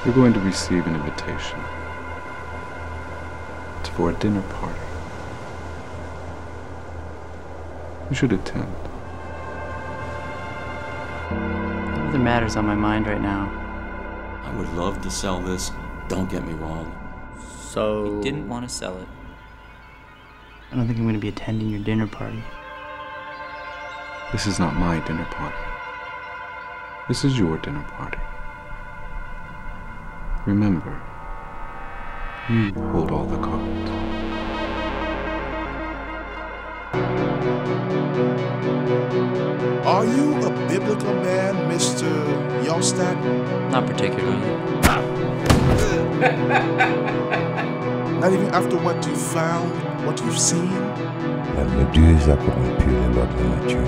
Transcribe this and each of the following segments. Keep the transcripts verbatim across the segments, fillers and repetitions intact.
You're going to receive an invitation. It's for a dinner party. You should attend. Other matters on my mind right now. I would love to sell this, don't get me wrong. So... He didn't want to sell it. I don't think I'm going to be attending your dinner party. This is not my dinner party. This is your dinner party. Remember, you hold all the cards. Are you a biblical man, Mister Yostad? Not particularly. Not even after what you found, what you've seen? La méduse a corrompu les lois de la nature.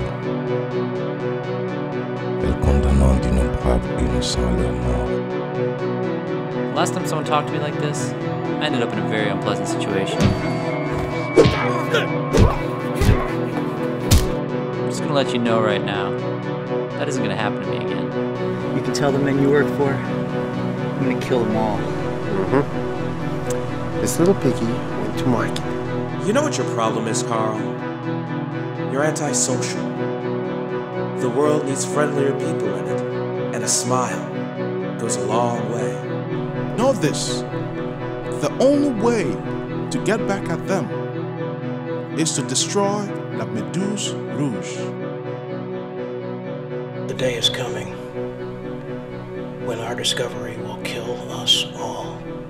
Elle condamnant d'innombrables innocents à leur mort. Last time someone talked to me like this, I ended up in a very unpleasant situation. I'm just gonna let you know right now, that isn't gonna happen to me again. You can tell the men you work for, I'm going to kill them all. Mm-hmm. This little piggy went to market. You know what your problem is, Carl? You're antisocial. The world needs friendlier people in it, and a smile goes a long way. Know this, the only way to get back at them is to destroy La Méduse Rouge. The day is coming when our discovery will kill us all.